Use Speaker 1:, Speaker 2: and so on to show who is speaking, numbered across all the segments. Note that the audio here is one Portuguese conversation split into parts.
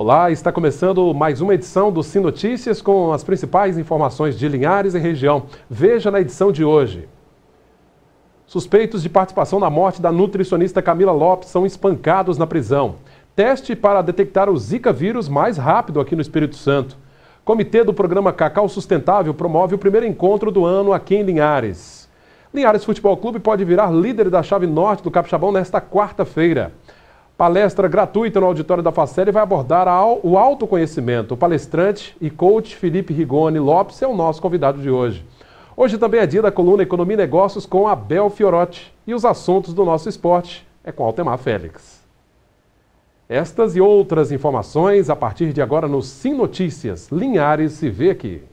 Speaker 1: Olá, está começando mais uma edição do Sim Notícias com as principais informações de Linhares e região. Veja na edição de hoje. Suspeitos de participação na morte da nutricionista Camila Lopes são espancados na prisão. Teste para detectar o Zika vírus mais rápido aqui no Espírito Santo. Comitê do programa Cacau Sustentável promove o primeiro encontro do ano aqui em Linhares. Linhares Futebol Clube pode virar líder da chave norte do Capixabão nesta quarta-feira. Palestra gratuita no auditório da Faceli vai abordar o autoconhecimento. O palestrante e coach Felipe Rigoni Lopes é o nosso convidado de hoje. Hoje também é dia da coluna Economia e Negócios com Abel Fiorotti. E os assuntos do nosso esporte é com Altemar Félix. Estas e outras informações a partir de agora no Sim Notícias. Linhares se vê aqui.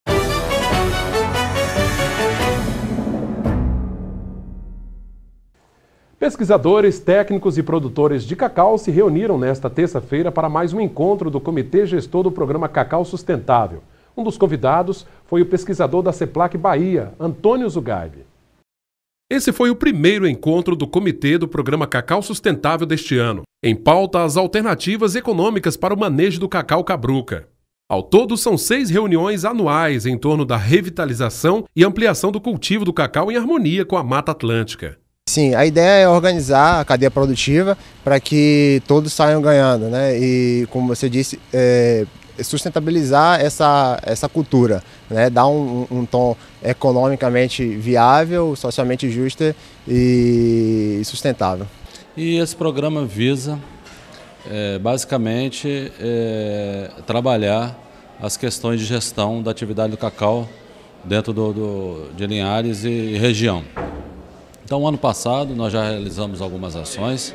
Speaker 1: Pesquisadores, técnicos e produtores de cacau se reuniram nesta terça-feira para mais um encontro do Comitê Gestor do Programa Cacau Sustentável. Um dos convidados foi o pesquisador da CEPLAC Bahia, Antônio Zugaib. Esse foi o primeiro encontro do Comitê do Programa Cacau Sustentável deste ano. Em pauta, as alternativas econômicas para o manejo do cacau cabruca. Ao todo, são 6 reuniões anuais em torno da revitalização e ampliação do cultivo do cacau em harmonia com a Mata Atlântica.
Speaker 2: Sim, a ideia é organizar a cadeia produtiva para que todos saiam ganhando, né? E, como você disse, sustentabilizar essa cultura, né? Dar um tom economicamente viável, socialmente justo e sustentável.
Speaker 3: E esse programa visa, basicamente, trabalhar as questões de gestão da atividade do cacau dentro de Linhares e região. Então, ano passado, nós já realizamos algumas ações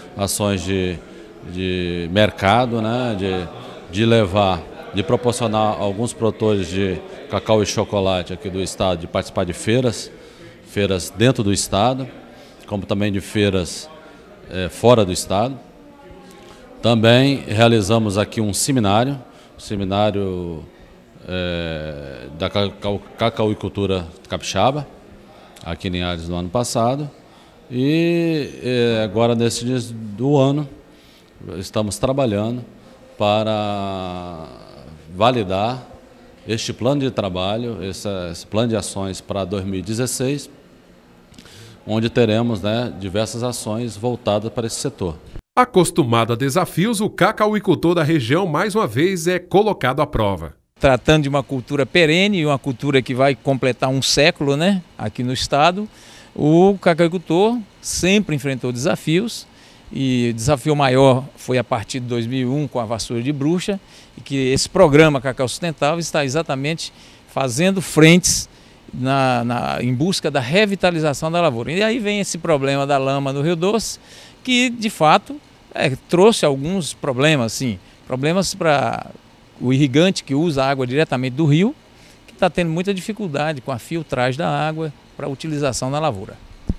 Speaker 3: de mercado, né, de proporcionar alguns produtores de cacau e chocolate aqui do estado de participar de feiras dentro do estado, como também de feiras fora do estado. Também realizamos aqui um seminário da cacauicultura capixaba, aqui em Linhares no ano passado, e agora nesses dias do ano estamos trabalhando para validar este plano de trabalho, esse plano de ações para 2016, onde teremos, né, diversas ações voltadas para esse setor.
Speaker 1: Acostumado a desafios, o cacauicultor da região mais uma vez é colocado à prova.
Speaker 4: Tratando de uma cultura perene, uma cultura que vai completar um século, né, aqui no estado, o cacauicultor sempre enfrentou desafios, e o desafio maior foi a partir de 2001 com a vassoura de bruxa, e que esse programa Cacau Sustentável está exatamente fazendo frentes em busca da revitalização da lavoura. E aí vem esse problema da lama no Rio Doce, que de fato trouxe alguns problemas, sim, problemas para o irrigante que usa a água diretamente do rio, que está tendo muita dificuldade com a filtragem da água para utilização na lavoura.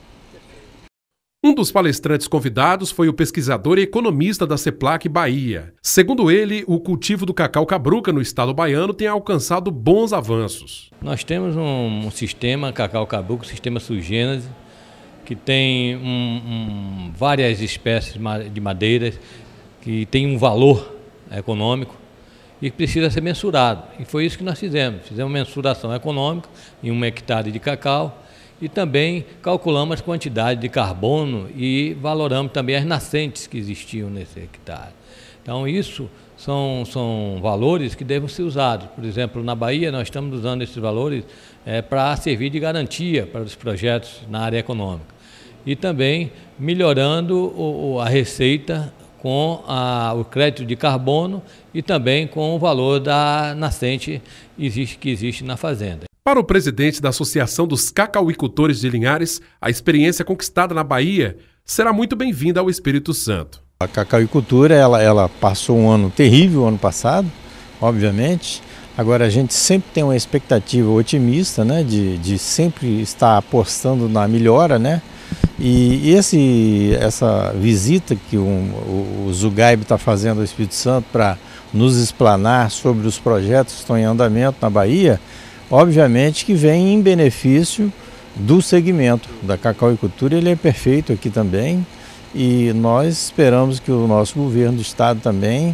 Speaker 1: Um dos palestrantes convidados foi o pesquisador e economista da CEPLAC Bahia. Segundo ele, o cultivo do cacau cabruca no estado baiano tem alcançado bons avanços.
Speaker 5: Nós temos um sistema cacau cabruca, um sistema sui generis, que tem várias espécies de madeiras, que tem um valor econômico e precisa ser mensurado. E foi isso que nós fizemos. Fizemos mensuração econômica em 1 hectare de cacau e também calculamos a quantidade de carbono e valoramos também as nascentes que existiam nesse hectare. Então isso são valores que devem ser usados. Por exemplo, na Bahia nós estamos usando esses valores para servir de garantia para os projetos na área econômica. E também melhorando a receita com o crédito de carbono e também com o valor da nascente que existe na fazenda.
Speaker 1: Para o presidente da Associação dos Cacauicultores de Linhares, a experiência conquistada na Bahia será muito bem-vinda ao Espírito Santo.
Speaker 6: A cacauicultura ela passou um ano terrível ano passado, obviamente. Agora a gente sempre tem uma expectativa otimista, né, de sempre estar apostando na melhora, né? E essa visita que o Zugaib está fazendo ao Espírito Santo para nos explanar sobre os projetos que estão em andamento na Bahia, obviamente que vem em benefício do segmento da cacauicultura. Ele é perfeito aqui também, e nós esperamos que o nosso governo do estado também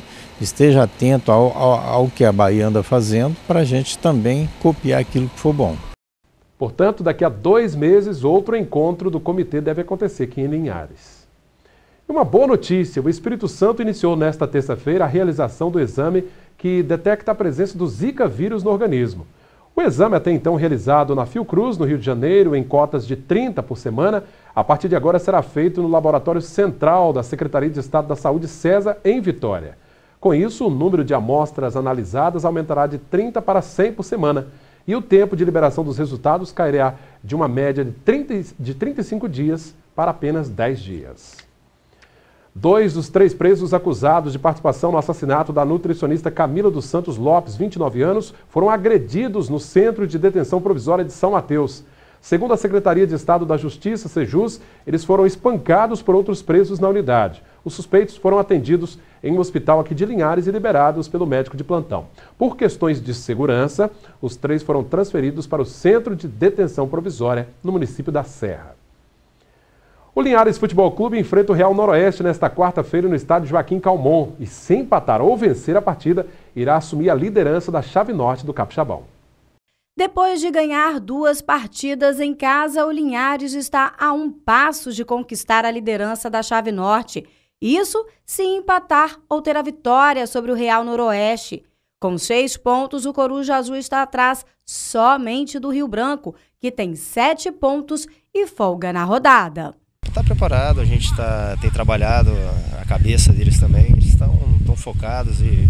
Speaker 6: esteja atento ao que a Bahia anda fazendo, para a gente também copiar aquilo que for bom.
Speaker 1: Portanto, daqui a 2 meses, outro encontro do comitê deve acontecer aqui em Linhares. Uma boa notícia, o Espírito Santo iniciou nesta terça-feira a realização do exame que detecta a presença do Zika vírus no organismo. O exame até então realizado na Fiocruz, no Rio de Janeiro, em cotas de 30 por semana, a partir de agora será feito no Laboratório Central da Secretaria de Estado da Saúde Cesa, em Vitória. Com isso, o número de amostras analisadas aumentará de 30 para 100 por semana e o tempo de liberação dos resultados cairá de uma média de 35 dias para apenas 10 dias. 2 dos 3 presos acusados de participação no assassinato da nutricionista Camila dos Santos Lopes, 29 anos, foram agredidos no Centro de Detenção Provisória de São Mateus. Segundo a Secretaria de Estado da Justiça, Sejus, eles foram espancados por outros presos na unidade. Os suspeitos foram atendidos em um hospital aqui de Linhares e liberados pelo médico de plantão. Por questões de segurança, os 3 foram transferidos para o Centro de Detenção Provisória, no município da Serra. O Linhares Futebol Clube enfrenta o Real Noroeste nesta quarta-feira no estádio Joaquim Calmon e, se empatar ou vencer a partida, irá assumir a liderança da chave norte do Capixabão.
Speaker 7: Depois de ganhar 2 partidas em casa, o Linhares está a um passo de conquistar a liderança da chave norte. Isso se empatar ou ter a vitória sobre o Real Noroeste. Com 6 pontos, o Coruja Azul está atrás somente do Rio Branco, que tem 7 pontos e folga na rodada.
Speaker 8: Está preparado, a gente tem trabalhado a cabeça deles também, eles estão focados e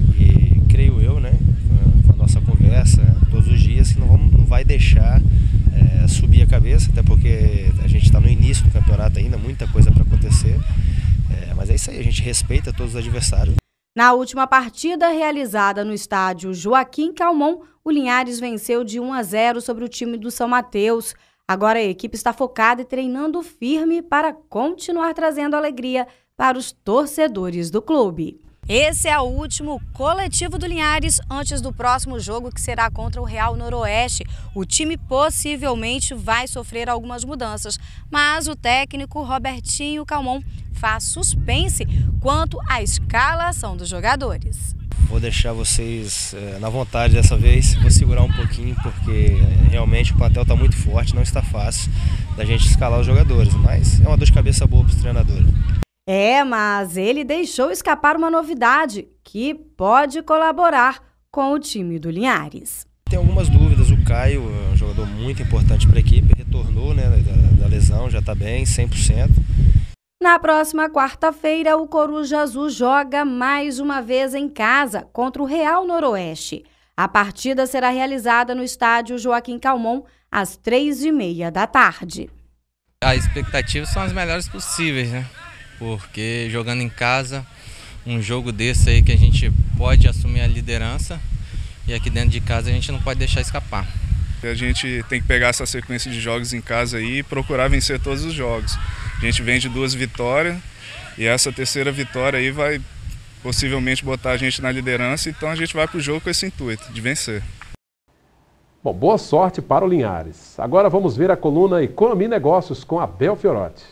Speaker 8: creio eu, né, com a nossa conversa todos os dias, que não vai deixar subir a cabeça, até porque a gente está no início do campeonato ainda, muita coisa para acontecer, mas é isso aí, a gente respeita todos os adversários.
Speaker 7: Na última partida realizada no estádio Joaquim Calmon, o Linhares venceu de 1-0 sobre o time do São Mateus. Agora a equipe está focada e treinando firme para continuar trazendo alegria para os torcedores do clube. Esse é o último coletivo do Linhares antes do próximo jogo, que será contra o Real Noroeste. O time possivelmente vai sofrer algumas mudanças, mas o técnico Robertinho Calmon faz suspense quanto à escalação dos jogadores.
Speaker 8: Vou deixar vocês na vontade dessa vez, vou segurar um pouquinho porque realmente o plantel está muito forte, não está fácil da gente escalar os jogadores, mas é uma dor de cabeça boa para os treinadores.
Speaker 7: Mas ele deixou escapar uma novidade que pode colaborar com o time do Linhares.
Speaker 8: Tem algumas dúvidas, o Caio é um jogador muito importante para a equipe, retornou, né, da lesão, já está bem, 100%.
Speaker 7: Na próxima quarta-feira, o Coruja Azul joga mais uma vez em casa contra o Real Noroeste. A partida será realizada no estádio Joaquim Calmon às 3h30 da tarde.
Speaker 9: As expectativas são as melhores possíveis, né? Porque jogando em casa, um jogo desse aí que a gente pode assumir a liderança e aqui dentro de casa a gente não pode deixar escapar.
Speaker 10: A gente tem que pegar essa sequência de jogos em casa aí e procurar vencer todos os jogos. A gente vem de 2 vitórias e essa terceira vitória aí vai possivelmente botar a gente na liderança, então a gente vai para o jogo com esse intuito, de vencer.
Speaker 1: Bom, boa sorte para o Linhares. Agora vamos ver a coluna Economia e Negócios com Abel Fiorotti.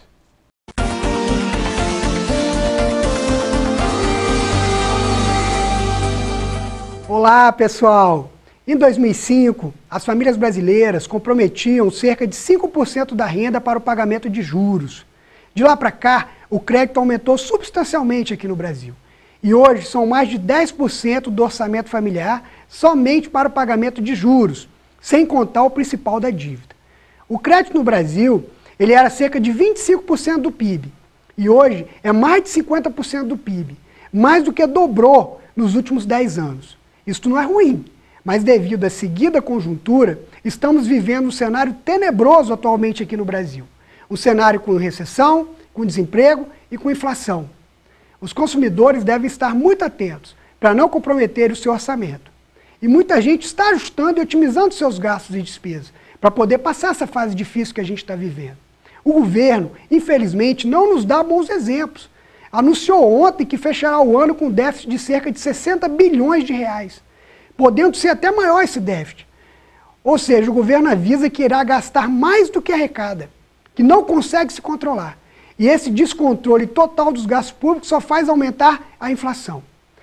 Speaker 11: Olá, pessoal! Em 2005, as famílias brasileiras comprometiam cerca de 5% da renda para o pagamento de juros. De lá para cá, o crédito aumentou substancialmente aqui no Brasil. E hoje são mais de 10% do orçamento familiar somente para o pagamento de juros, sem contar o principal da dívida. O crédito no Brasil, ele era cerca de 25% do PIB. E hoje é mais de 50% do PIB. Mais do que dobrou nos últimos 10 anos. Isso não é ruim, mas devido à seguida conjuntura, estamos vivendo um cenário tenebroso atualmente aqui no Brasil. Um cenário com recessão, com desemprego e com inflação. Os consumidores devem estar muito atentos para não comprometer o seu orçamento. E muita gente está ajustando e otimizando seus gastos e despesas para poder passar essa fase difícil que a gente está vivendo. O governo, infelizmente, não nos dá bons exemplos. Anunciou ontem que fechará o ano com déficit de cerca de 60 bilhões de reais, podendo ser até maior esse déficit. Ou seja, o governo avisa que irá gastar mais do que arrecada, que não consegue se controlar. E esse descontrole total dos gastos públicos só faz aumentar a inflação.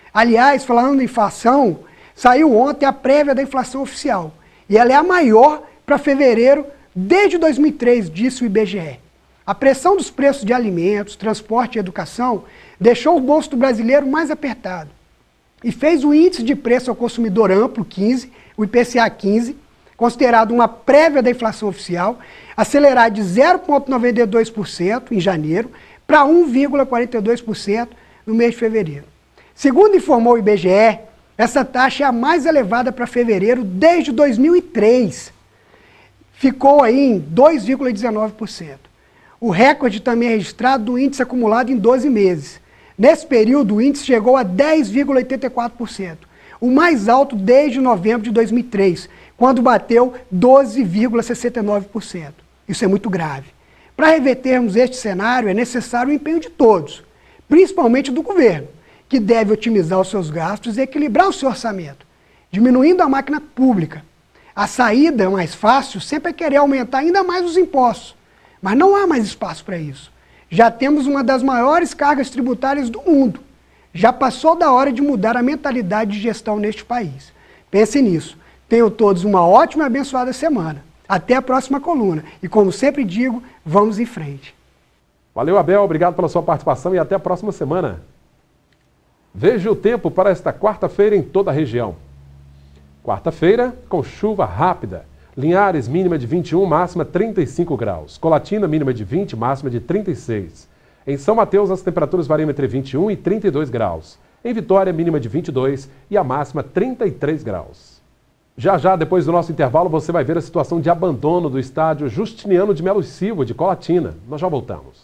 Speaker 11: Aliás, falando em inflação, saiu ontem a prévia da inflação oficial. E ela é a maior para fevereiro desde 2003, disse o IBGE. A pressão dos preços de alimentos, transporte e educação deixou o bolso do brasileiro mais apertado e fez o índice de preço ao consumidor amplo, 15, o IPCA 15, considerado uma prévia da inflação oficial, acelerar de 0,92% em janeiro para 1,42% no mês de fevereiro. Segundo informou o IBGE, essa taxa é a mais elevada para fevereiro desde 2003. Ficou aí em 2,19%. O recorde também é registrado do índice acumulado em 12 meses. Nesse período, o índice chegou a 10,84%, o mais alto desde novembro de 2003, quando bateu 12,69%. Isso é muito grave. Para revertermos este cenário, é necessário o empenho de todos, principalmente do governo, que deve otimizar os seus gastos e equilibrar o seu orçamento, diminuindo a máquina pública. A saída mais fácil sempre é querer aumentar ainda mais os impostos, mas não há mais espaço para isso. Já temos uma das maiores cargas tributárias do mundo. Já passou da hora de mudar a mentalidade de gestão neste país. Pense nisso. Tenham todos uma ótima e abençoada semana. Até a próxima coluna. E como sempre digo, vamos em frente.
Speaker 1: Valeu, Abel. Obrigado pela sua participação e até a próxima semana. Veja o tempo para esta quarta-feira em toda a região. Quarta-feira com chuva rápida. Linhares, mínima de 21, máxima 35 graus. Colatina, mínima de 20, máxima de 36. Em São Mateus, as temperaturas variam entre 21 e 32 graus. Em Vitória, mínima de 22 e a máxima 33 graus. Já, depois do nosso intervalo, você vai ver a situação de abandono do estádio Justiniano de Melo Silva, de Colatina. Nós já voltamos.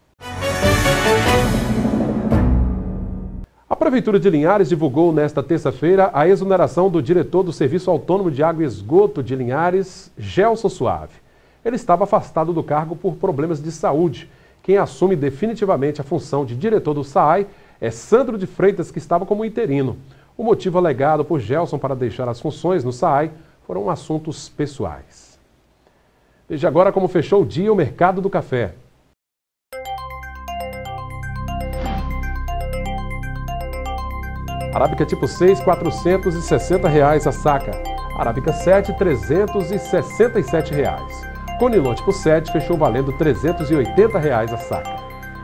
Speaker 1: A Prefeitura de Linhares divulgou nesta terça-feira a exoneração do diretor do Serviço Autônomo de Água e Esgoto de Linhares, Gelson Suave. Ele estava afastado do cargo por problemas de saúde. Quem assume definitivamente a função de diretor do SAAI é Sandro de Freitas, que estava como interino. O motivo alegado por Gelson para deixar as funções no SAAI foram assuntos pessoais. Veja agora como fechou o dia o mercado do café. Arábica tipo 6, R$ 460 a saca. Arábica 7, R$ 367. Conilon tipo 7 fechou valendo R$ 380 a saca.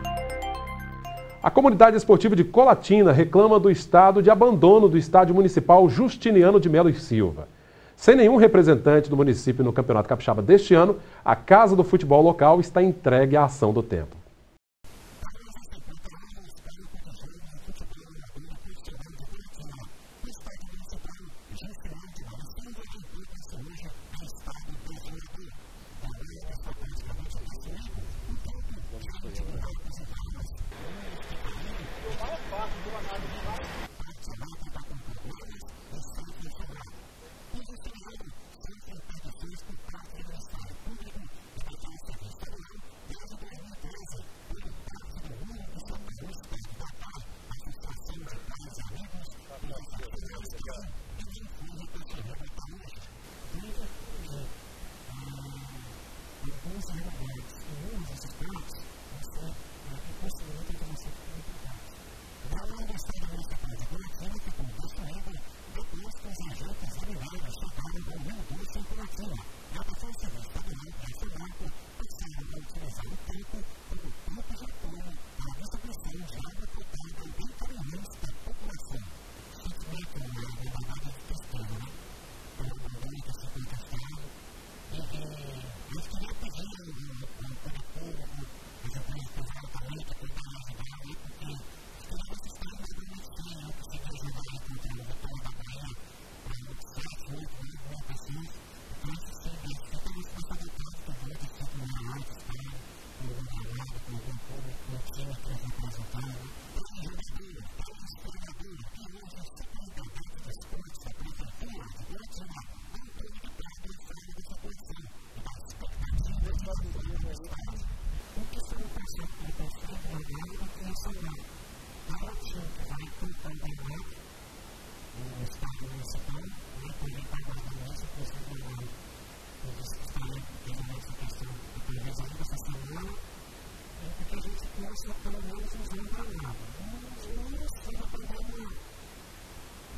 Speaker 1: A comunidade esportiva de Colatina reclama do estado de abandono do estádio municipal Justiniano de Melo Silva. Sem nenhum representante do município no Campeonato Capixaba deste ano, a Casa do Futebol local está entregue à ação do tempo.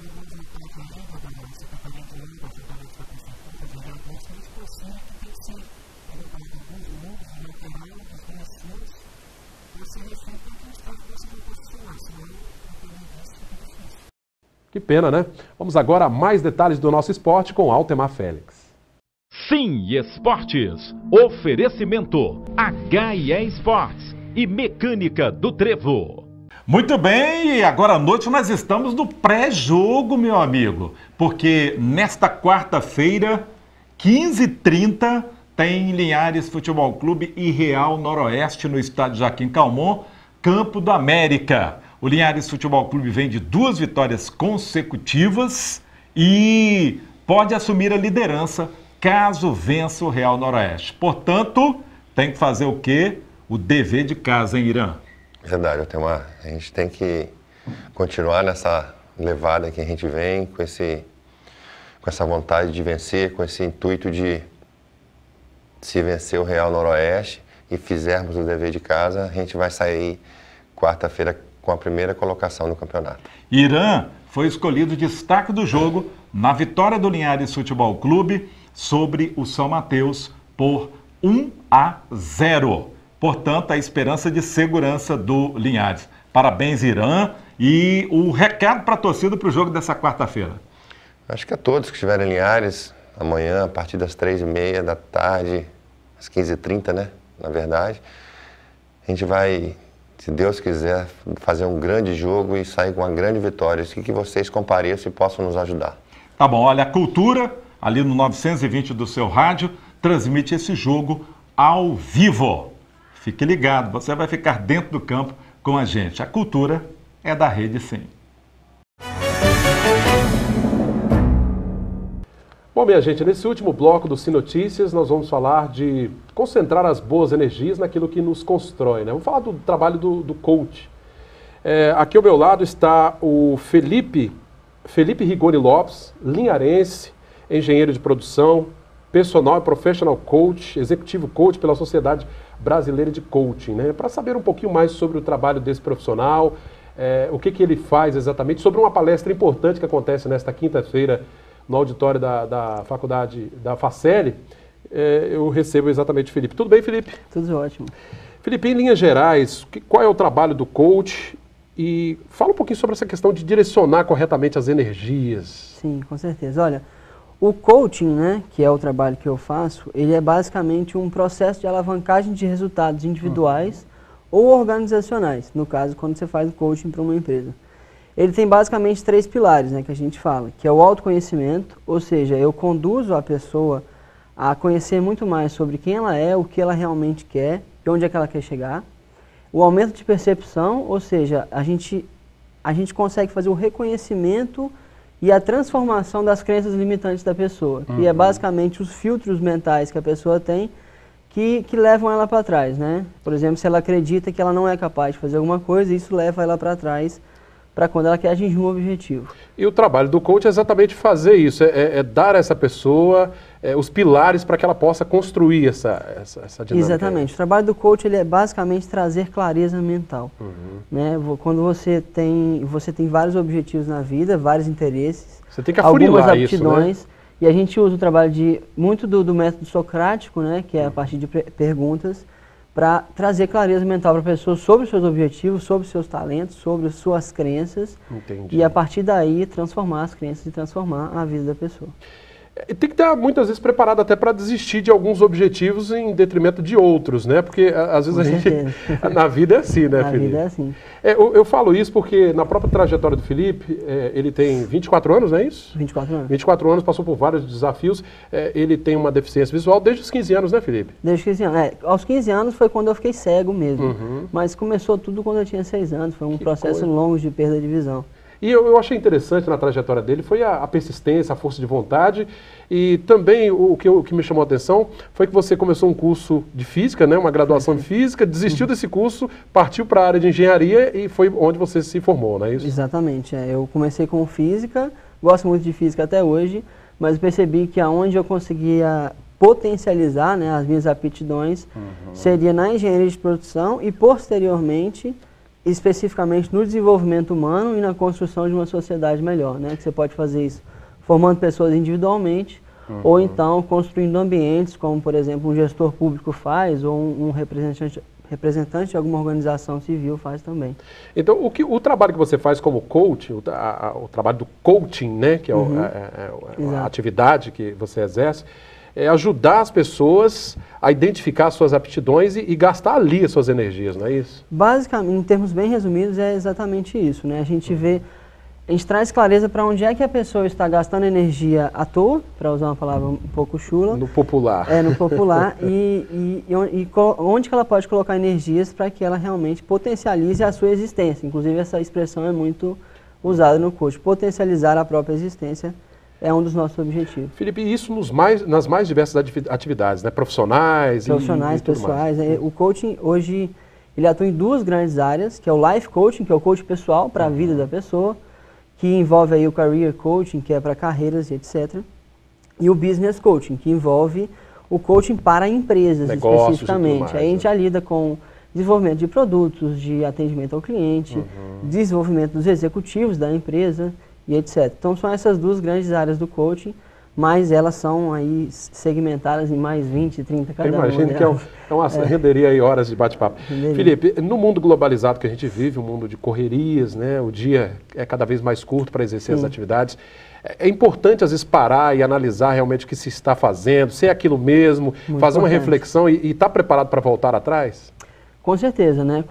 Speaker 1: Que pena, né? Vamos agora a mais detalhes do nosso esporte com Altemar Félix.
Speaker 12: Sim, Esportes. Oferecimento H&E Sports e Mecânica do Trevo.
Speaker 13: Muito bem, e agora à noite nós estamos no pré-jogo, meu amigo, porque nesta quarta-feira, 15h30, tem Linhares Futebol Clube e Real Noroeste no estádio Joaquim Calmon, Campo do América. O Linhares Futebol Clube vem de 2 vitórias consecutivas e pode assumir a liderança caso vença o Real Noroeste. Portanto, tem que fazer o quê? O dever de casa, hein, Irã?
Speaker 14: Verdade, Altemar. A gente tem que continuar nessa levada que a gente vem, com essa vontade de vencer, com esse intuito de se vencer o Real Noroeste e fizermos o dever de casa, a gente vai sair quarta-feira com a primeira colocação no campeonato.
Speaker 13: Irã foi escolhido destaque do jogo na vitória do Linhares Futebol Clube sobre o São Mateus por 1-0. Portanto, a esperança de segurança do Linhares. Parabéns, Irã. E o recado para a torcida para o jogo dessa quarta-feira?
Speaker 14: Acho que a todos que estiverem em Linhares, amanhã, a partir das 3h30 da tarde, às 15h30, né? Na verdade, a gente vai, se Deus quiser, fazer um grande jogo e sair com uma grande vitória. Assim que vocês compareçam e possam nos ajudar. Tá bom, olha, a Cultura, ali no 920 do seu rádio, transmite esse jogo ao vivo. Fique ligado, você vai ficar dentro do campo com a gente. A Cultura é da Rede Sim.
Speaker 1: Bom, minha gente, nesse último bloco do Sim Notícias, nós vamos falar de concentrar as boas energias naquilo que nos constrói, né? Vamos falar do trabalho do coach. Aqui ao meu lado está o Felipe Rigoni Lopes, linharense, engenheiro de produção, personal e professional coach, executivo coach pela Sociedade Brasileira de Coaching, né? Para saber um pouquinho mais sobre o trabalho desse profissional, o que ele faz exatamente, sobre uma palestra importante que acontece nesta quinta-feira no auditório da faculdade da Faceli, eu recebo exatamente o Felipe. Tudo bem, Felipe?
Speaker 15: Tudo ótimo.
Speaker 1: Felipe, em linhas gerais, qual é o trabalho do coach? E fala um pouquinho sobre essa questão de direcionar corretamente as energias.
Speaker 15: Sim, com certeza. Olha, o coaching, né, que é o trabalho que eu faço, ele é basicamente um processo de alavancagem de resultados individuais ou organizacionais, no caso, quando você faz o coaching para uma empresa. Ele tem basicamente 3 pilares, né, que a gente fala, que é o autoconhecimento, ou seja, eu conduzo a pessoa a conhecer muito mais sobre quem ela é, o que ela realmente quer e onde é que ela quer chegar. O aumento de percepção, ou seja, a gente consegue fazer o reconhecimento e a transformação das crenças limitantes da pessoa, que é basicamente os filtros mentais que a pessoa tem que levam ela para trás, né? Por exemplo, se ela acredita que ela não é capaz de fazer alguma coisa, isso leva ela para trás para quando ela quer atingir um objetivo.
Speaker 1: E o trabalho do coach é exatamente fazer isso, é dar a essa pessoa os pilares para que ela possa construir essa dinâmica.
Speaker 15: Exatamente. O trabalho do coach ele é basicamente trazer clareza mental. Né? Quando você tem vários objetivos na vida, vários interesses,
Speaker 1: você tem que afunilar
Speaker 15: algumas aptidões,
Speaker 1: isso, né?
Speaker 15: E a gente usa o trabalho muito do método socrático, né? Que é a partir de perguntas, para trazer clareza mental para a pessoa sobre os seus objetivos, sobre os seus talentos, sobre as suas crenças.
Speaker 1: Entendi.
Speaker 15: E a partir daí transformar as crenças e transformar a vida da pessoa.
Speaker 1: Tem que estar muitas vezes preparado até para desistir de alguns objetivos em detrimento de outros, né? Porque às vezes a gente... Na vida é assim, né, Felipe?
Speaker 15: Na vida é assim.
Speaker 1: Eu falo isso porque na própria trajetória do Felipe, ele tem 24 anos, não é isso?
Speaker 15: 24 anos.
Speaker 1: 24 anos, passou por vários desafios. Ele tem uma deficiência visual desde os 15 anos, né, Felipe?
Speaker 15: Desde os 15 anos. Aos 15 anos foi quando eu fiquei cego mesmo. Mas começou tudo quando eu tinha 6 anos. Foi um processo longo de perda de visão.
Speaker 1: E eu achei interessante na trajetória dele foi a persistência, a força de vontade e também o que me chamou a atenção foi que você começou um curso de física, né, uma graduação de física, desistiu desse curso, partiu para a área de engenharia e foi onde você se formou, não é isso?
Speaker 15: Exatamente. Eu comecei com física, gosto muito de física até hoje, mas percebi que aonde eu conseguia potencializar, né, as minhas aptidões seria na engenharia de produção e posteriormente especificamente no desenvolvimento humano e na construção de uma sociedade melhor, né? Que você pode fazer isso formando pessoas individualmente, ou então construindo ambientes, como por exemplo um gestor público faz, ou um representante de alguma organização civil faz também.
Speaker 1: Então, o trabalho que você faz como coach, o trabalho do coaching, né, que é a atividade que você exerce, é ajudar as pessoas a identificar suas aptidões e gastar ali as suas energias, não é isso?
Speaker 15: Basicamente, em termos bem resumidos, é exatamente isso, né? A gente traz clareza para onde é que a pessoa está gastando energia à toa, para usar uma palavra um pouco chula.
Speaker 1: No popular.
Speaker 15: No popular, e onde que ela pode colocar energias para que ela realmente potencialize a sua existência. Inclusive, essa expressão é muito usada no coach. Potencializar a própria existência é um dos nossos objetivos.
Speaker 1: Felipe, isso nas mais diversas atividades, né? Profissionais e
Speaker 15: pessoais. O coaching, hoje, ele atua em duas grandes áreas, que é o life coaching, que é o coaching pessoal para a vida da pessoa, que envolve aí o career coaching, que é para carreiras e etc. E o business coaching, que envolve o coaching para empresas, negócios, especificamente. Aí a gente já lida com desenvolvimento de produtos, de atendimento ao cliente, desenvolvimento dos executivos da empresa e etc. Então são essas duas grandes áreas do coaching, mas elas são aí segmentadas em mais 20, 30 cada uma.
Speaker 1: Eu imagino que renderia aí horas de bate-papo. Felipe, no mundo globalizado que a gente vive, um mundo de correrias, né, o dia é cada vez mais curto para exercer as atividades. É importante, às vezes, parar e analisar realmente o que se está fazendo, se é aquilo mesmo, fazer uma reflexão e estar preparado para voltar atrás?
Speaker 15: Com certeza, né?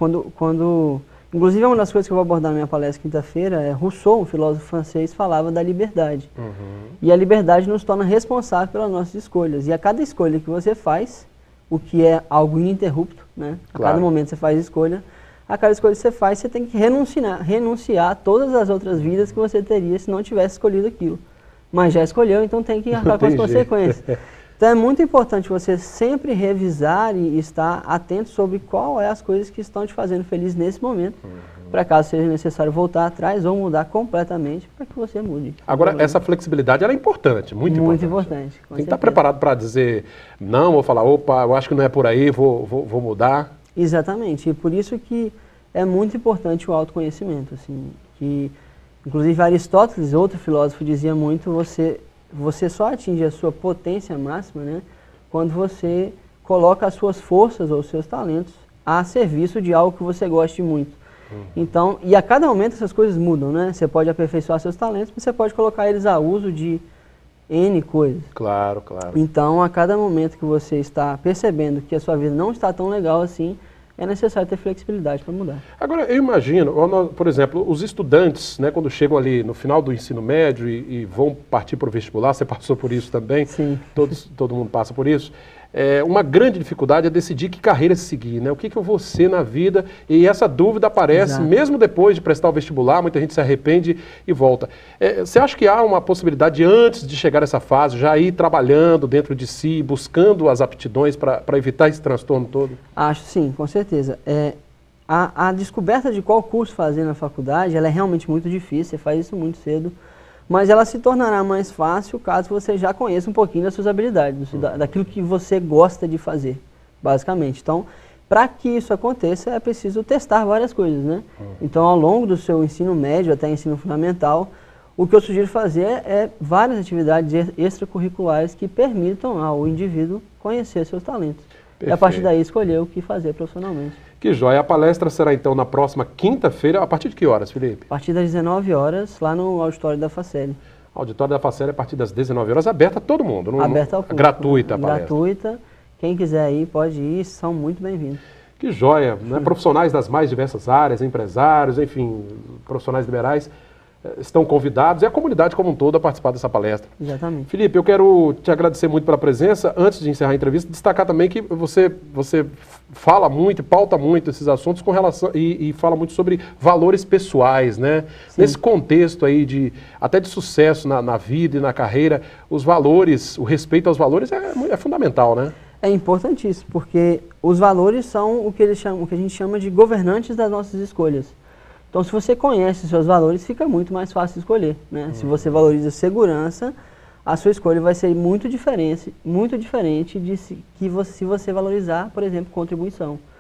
Speaker 15: Inclusive, uma das coisas que eu vou abordar na minha palestra quinta-feira é Rousseau, um filósofo francês, falava da liberdade. E a liberdade nos torna responsável pelas nossas escolhas. E a cada escolha que você faz, o que é algo ininterrupto, né? A cada momento você faz escolha, a cada escolha que você faz, você tem que renunciar a todas as outras vidas que você teria se não tivesse escolhido aquilo. Mas já escolheu, então tem que arcar com as consequências. Então é muito importante você sempre revisar e estar atento sobre qual é as coisas que estão te fazendo feliz nesse momento, para caso seja necessário voltar atrás ou mudar completamente, para que você mude.
Speaker 1: Agora, essa flexibilidade ela é importante, muito importante. Tem que estar preparado para dizer não, ou falar, opa, eu acho que não é por aí, vou mudar.
Speaker 15: Exatamente, e por isso que é muito importante o autoconhecimento. Assim, que, inclusive Aristóteles, outro filósofo, dizia muito, você só atinge a sua potência máxima, né, quando você coloca as suas forças ou os seus talentos a serviço de algo que você goste muito. Então, e a cada momento essas coisas mudam, né? Você pode aperfeiçoar seus talentos, mas você pode colocar eles a uso de N coisas.
Speaker 1: Claro.
Speaker 15: Então, a cada momento que você está percebendo que a sua vida não está tão legal assim, é necessário ter flexibilidade para mudar.
Speaker 1: Agora, eu imagino, por exemplo, os estudantes, né, quando chegam ali no final do ensino médio e vão partir para o vestibular, você passou por isso também?
Speaker 15: Sim.
Speaker 1: Todo mundo passa por isso. Uma grande dificuldade é decidir que carreira seguir, né? O que eu vou ser na vida, e essa dúvida aparece mesmo depois de prestar o vestibular, muita gente se arrepende e volta. Você acha que há uma possibilidade, antes de chegar a essa fase, já ir trabalhando dentro de si, buscando as aptidões para evitar esse transtorno todo?
Speaker 15: Acho sim, com certeza. A descoberta de qual curso fazer na faculdade, ela é realmente muito difícil, você faz isso muito cedo, mas ela se tornará mais fácil caso você já conheça um pouquinho das suas habilidades, daquilo que você gosta de fazer, basicamente. Então, para que isso aconteça, é preciso testar várias coisas, né? Então, ao longo do seu ensino médio até ensino fundamental, o que eu sugiro fazer é várias atividades extracurriculares que permitam ao indivíduo conhecer seus talentos. Perfeito. E a partir daí escolher o que fazer profissionalmente.
Speaker 1: Que joia. A palestra será então na próxima quinta-feira. A partir de que horas, Felipe?
Speaker 15: A partir das 19 horas, lá no auditório da Faceli.
Speaker 1: Auditório da Faceli a partir das 19 horas, aberta a todo mundo.
Speaker 15: Aberta ao público.
Speaker 1: Gratuita a palestra.
Speaker 15: Gratuita. Quem quiser ir, pode ir, são muito bem-vindos.
Speaker 1: Que joia. Né? Profissionais das mais diversas áreas, empresários, enfim, profissionais liberais, estão convidados, e a comunidade como um todo a participar dessa palestra.
Speaker 15: Exatamente.
Speaker 1: Felipe, eu quero te agradecer muito pela presença. Antes de encerrar a entrevista, destacar também que você fala muito, pauta muito esses assuntos com relação e fala muito sobre valores pessoais, né? Sim. Nesse contexto aí até de sucesso na vida e na carreira, os valores, o respeito aos valores é fundamental, né?
Speaker 15: É importantíssimo, porque os valores são o que a gente chama de governantes das nossas escolhas. Então, se você conhece os seus valores, fica muito mais fácil escolher, né? Se você valoriza segurança, a sua escolha vai ser muito diferente de se você valorizar, por exemplo, contribuição.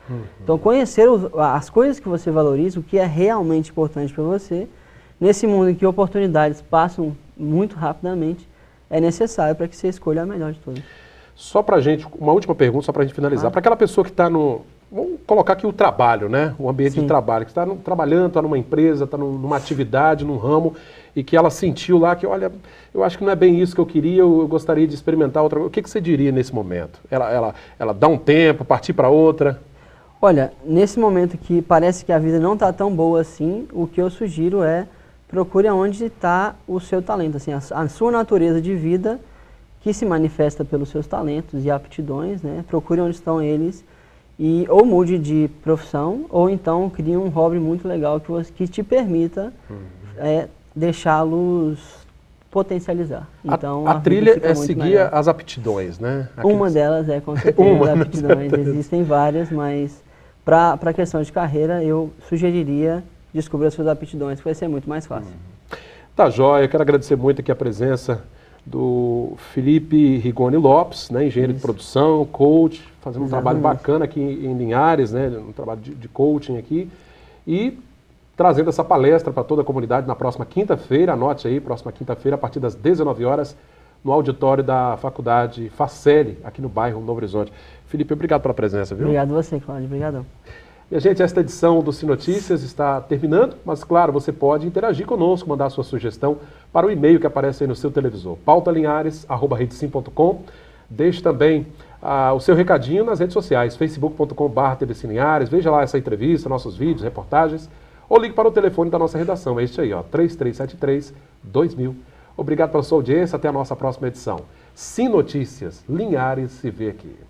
Speaker 15: Então, conhecer as coisas que você valoriza, o que é realmente importante para você, nesse mundo em que oportunidades passam muito rapidamente, é necessário para que você escolha a melhor de todas.
Speaker 1: Só para a gente, uma última pergunta, só para a gente finalizar. Para aquela pessoa que está no... Vamos colocar aqui o trabalho, né? O ambiente de trabalho, que está trabalhando, está numa empresa, está numa atividade, num ramo, e que ela sentiu lá que, olha, eu acho que não é bem isso que eu queria, eu gostaria de experimentar outra coisa. O que você diria nesse momento? Ela dá um tempo, partir para outra?
Speaker 15: Olha, nesse momento que parece que a vida não está tão boa assim, o que eu sugiro é procure aonde está o seu talento, assim, a sua natureza de vida que se manifesta pelos seus talentos e aptidões, né? Procure onde estão eles e ou mude de profissão ou então crie um hobby muito legal que te permita deixá-los potencializar. Então,
Speaker 1: a trilha é seguir as aptidões, né?
Speaker 15: Uma delas é com certeza as aptidões. Existem várias, mas para a questão de carreira eu sugeriria descobrir as suas aptidões, que vai ser muito mais fácil.
Speaker 1: Tá joia, eu quero agradecer muito aqui a presença do Felipe Rigoni Lopes, né, engenheiro de produção, coach, fazendo um trabalho bacana aqui em Linhares, né, um trabalho de coaching aqui, e trazendo essa palestra para toda a comunidade na próxima quinta-feira, anote aí, próxima quinta-feira, a partir das 19 horas, no auditório da Faculdade Faceli, aqui no bairro Novo Horizonte. Felipe, obrigado pela presença, viu?
Speaker 15: Obrigado a você, Cláudio, obrigadão.
Speaker 1: Minha gente, esta edição do Sinotícias está terminando, mas claro, você pode interagir conosco, mandar a sua sugestão para o e-mail que aparece aí no seu televisor, pautalinhares@redesim.com. Deixe também o seu recadinho nas redes sociais, facebook.com/tvcinlinhares, veja lá essa entrevista, nossos vídeos, reportagens, ou ligue para o telefone da nossa redação, este aí, ó, 3373-2000. Obrigado pela sua audiência, até a nossa próxima edição. Sinotícias, Linhares se vê aqui.